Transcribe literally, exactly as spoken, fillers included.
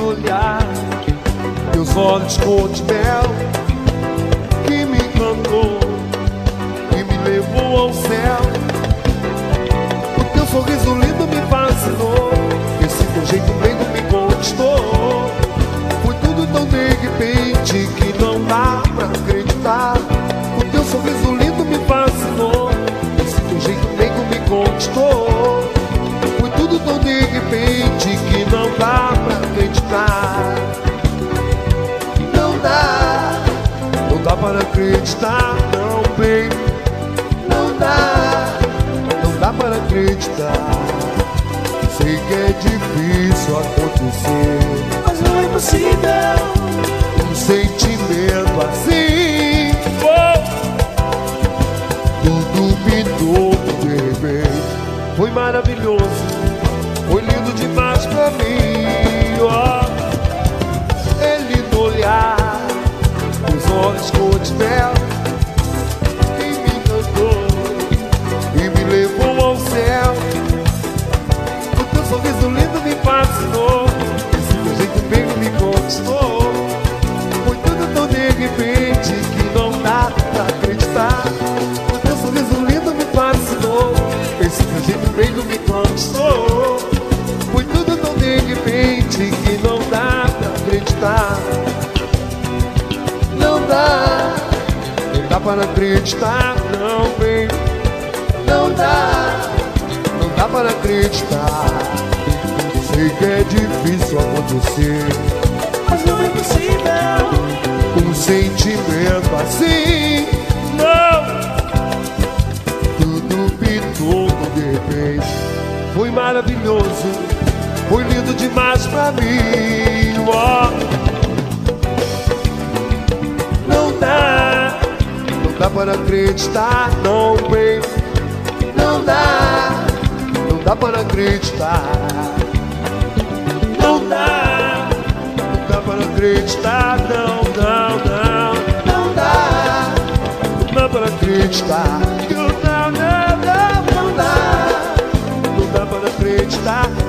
olhar, teus olhos cor de mel, que me encantou e me levou ao céu. O teu sorriso lindo me fascinou, esse teu jeito meigo me conquistou. Foi tudo tão de repente que não dá pra acreditar. O teu sorriso lindo me fascinou, esse teu jeito meigo me conquistou. Foi tudo tão de repente que não dá pra acreditar. Não dá, não dá para acreditar, não, bem. Não dá, não dá para acreditar. Sei que é difícil acontecer, mas não é impossível. Um sentimento assim, oh, tudo pintou de repente. Foi maravilhoso, foi lindo demais pra mim, oh. Ele no olhar, os olhos cor de mel, que me encantou e me levou ao céu. O teu sorriso lindo me fascinou, esse teu jeito meio me conquistou. Foi tudo tão de repente que não dá pra acreditar. O teu sorriso lindo me fascinou, esse teu jeito meio me conquistou. Foi tudo tão de repente que não dá pra acreditar. Não dá, não dá para acreditar, não, bem. Não dá, não dá para acreditar. Sei que é difícil acontecer, Mas não é impossível. um sentimento assim, não. Tudo pintou de repente. Foi maravilhoso, foi lindo demais pra mim, oh. Não dá, não dá para acreditar, não, bem. Não dá, não dá para acreditar. Não dá, não dá para acreditar, não, não, não. Não dá, não dá para acreditar. Não, não, não, não, não dá, não dá para acreditar.